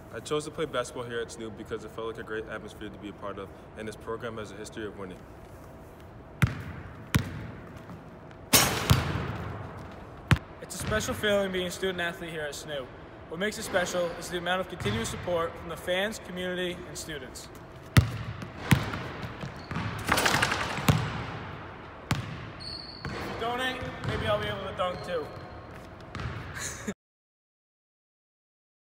I chose to play basketball here at Snoop because it felt like a great atmosphere to be a part of, and this program has a history of winning. It's a special feeling being a student athlete here at Snoop. What makes it special is the amount of continuous support from the fans, community, and students. If you donate, maybe I'll be able to dunk too.